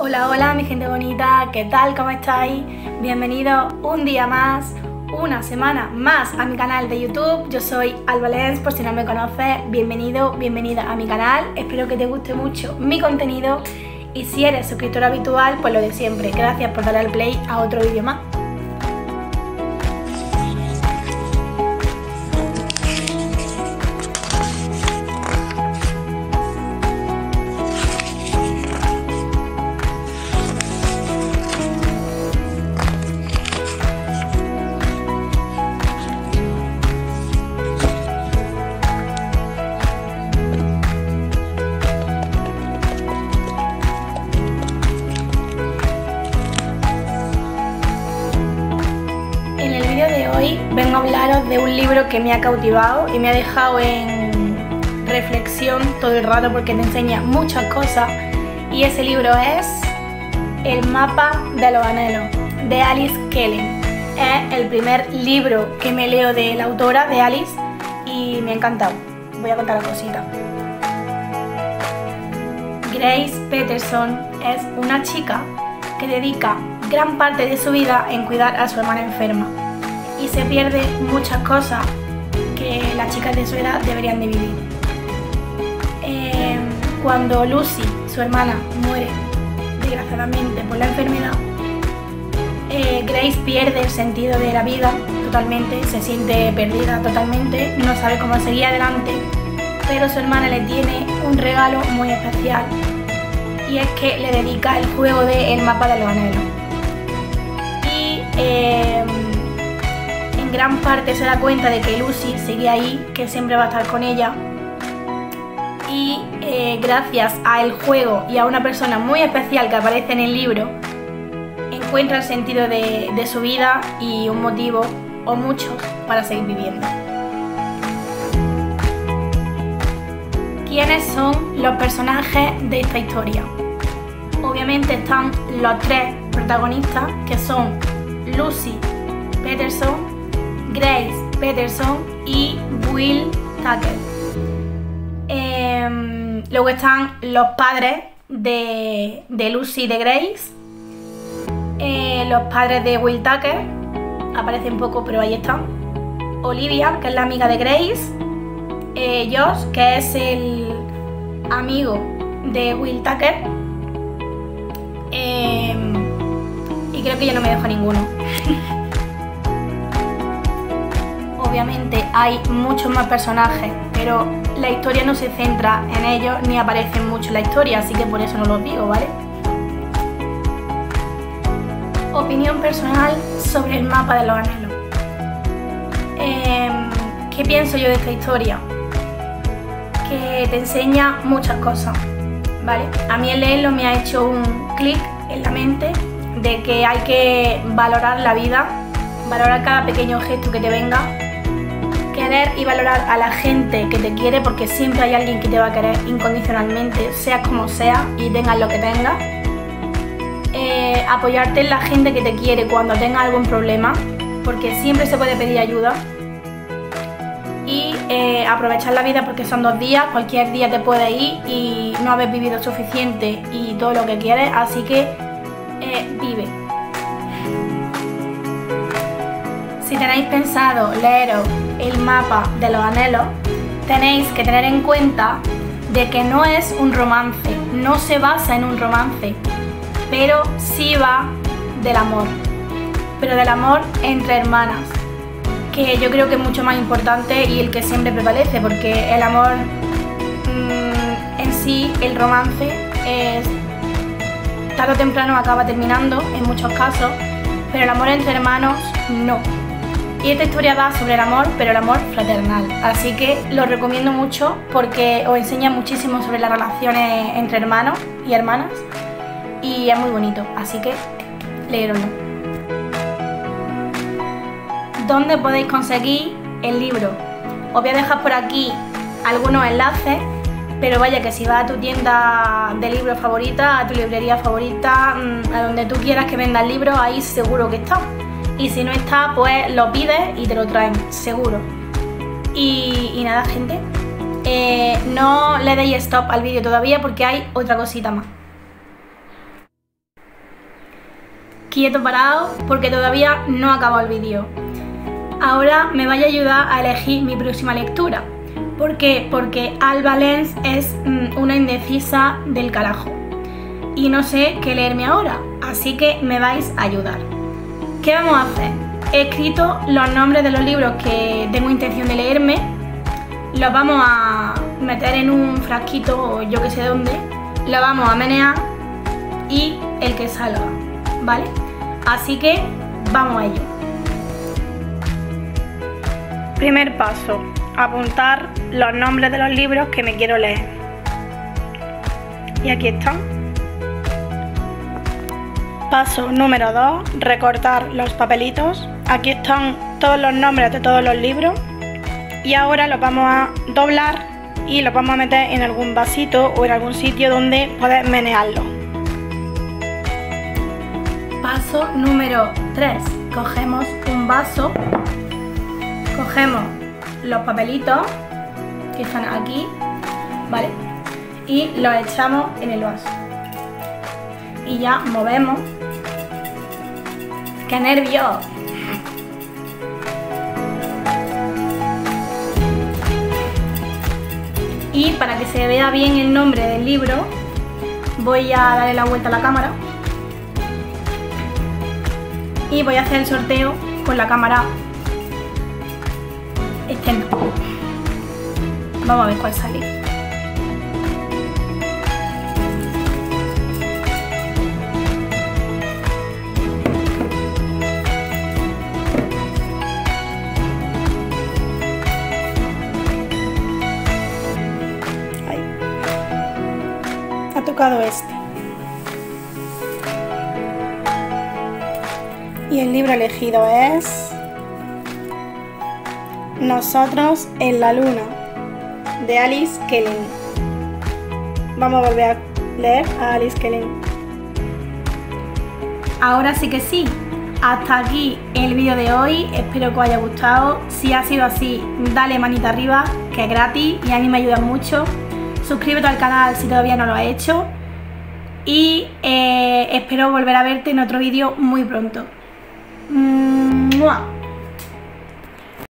Hola, hola mi gente bonita, ¿qué tal? ¿Cómo estáis? Bienvenidos un día más, una semana más a mi canal de YouTube. Yo soy Alba Lens, por si no me conoces, bienvenido, bienvenida a mi canal. Espero que te guste mucho mi contenido y si eres suscriptor habitual, pues lo de siempre. Gracias por darle al play a otro vídeo más. Hoy vengo a hablaros de un libro que me ha cautivado y me ha dejado en reflexión todo el rato porque te enseña muchas cosas, y ese libro es El mapa de los anhelos, de Alice Kellen. Es el primer libro que me leo de la autora, de Alice, y me ha encantado. Voy a contar la cosita. Grace Peterson es una chica que dedica gran parte de su vida en cuidar a su hermana enferma y se pierde muchas cosas que las chicas de su edad deberían de vivir. Cuando Lucy, su hermana, muere desgraciadamente por la enfermedad, Grace pierde el sentido de la vida totalmente, se siente perdida totalmente, no sabe cómo seguir adelante, pero su hermana le tiene un regalo muy especial, y es que le dedica el juego de El mapa de los anhelos. Y en gran parte se da cuenta de que Lucy sigue ahí, que siempre va a estar con ella, y gracias al juego y a una persona muy especial que aparece en el libro, encuentra el sentido de su vida y un motivo, o muchos, para seguir viviendo. ¿Quiénes son los personajes de esta historia? Obviamente están los tres protagonistas, que son Lucy Peterson, Grace Peterson y Will Tucker. Luego están los padres de Lucy y de Grace, los padres de Will Tucker, aparecen poco pero ahí están, Olivia, que es la amiga de Grace, Josh, que es el amigo de Will Tucker, y creo que yo no me dejo ninguno. Obviamente hay muchos más personajes, pero la historia no se centra en ellos ni aparecen mucho en la historia, así que por eso no los digo, ¿vale? Opinión personal sobre El mapa de los anhelos. ¿Qué pienso yo de esta historia? Que te enseña muchas cosas, ¿vale? A mí el leerlo me ha hecho un clic en la mente de que hay que valorar la vida, valorar cada pequeño gesto que te venga, querer y valorar a la gente que te quiere, porque siempre hay alguien que te va a querer incondicionalmente, seas como seas y tengas lo que tengas. Apoyarte en la gente que te quiere cuando tengas algún problema, porque siempre se puede pedir ayuda. Y aprovechar la vida, porque son 2 días, cualquier día te puedes ir y no haber vivido suficiente y todo lo que quieres, así que vive. Si tenéis pensado leeros El mapa de los anhelos, tenéis que tener en cuenta de que no es un romance, no se basa en un romance, pero sí va del amor, pero del amor entre hermanas, que yo creo que es mucho más importante y el que siempre prevalece, porque el amor en sí, el romance, tarde o temprano acaba terminando en muchos casos, pero el amor entre hermanos no. Y esta historia va sobre el amor, pero el amor fraternal, así que lo recomiendo mucho porque os enseña muchísimo sobre las relaciones entre hermanos y hermanas, y es muy bonito, así que léeroslo. ¿Dónde podéis conseguir el libro? Os voy a dejar por aquí algunos enlaces, pero vaya que si vas a tu tienda de libros favorita, a tu librería favorita, a donde tú quieras que venda el libro, ahí seguro que está. Y si no está, pues lo pides y te lo traen, seguro. Y nada, gente, no le deis stop al vídeo todavía porque hay otra cosita más. quieto parado porque todavía no ha acabado el vídeo. Ahora me vaya a ayudar a elegir mi próxima lectura. ¿Por qué? Porque Alba Lenz es una indecisa del carajo y no sé qué leerme ahora, así que me vais a ayudar. ¿Qué vamos a hacer? He escrito los nombres de los libros que tengo intención de leerme, los vamos a meter en un frasquito o yo que sé dónde, lo vamos a menear y el que salga, ¿vale? Así que vamos a ello. Primer paso, apuntar los nombres de los libros que me quiero leer. Y aquí están. Paso número 2, recortar los papelitos. Aquí están todos los nombres de todos los libros. Y ahora los vamos a doblar y los vamos a meter en algún vasito o en algún sitio donde poder menearlo. Paso número 3, cogemos un vaso. Cogemos los papelitos que están aquí, ¿vale? Y los echamos en el vaso. Y ya movemos. ¡Qué nervios! Y para que se vea bien el nombre del libro, voy a darle la vuelta a la cámara. Y voy a hacer el sorteo con la cámara externa. Vamos a ver cuál sale. Ahí. Ha tocado este. Y el libro elegido es Nosotros en la Luna, de Alice Kelly. Vamos a volver a leer a Alice Kelly. Ahora sí que sí, hasta aquí el vídeo de hoy, espero que os haya gustado. Si ha sido así, dale manita arriba, que es gratis y a mí me ayuda mucho. Suscríbete al canal si todavía no lo has hecho y espero volver a verte en otro vídeo muy pronto. ¡Mua!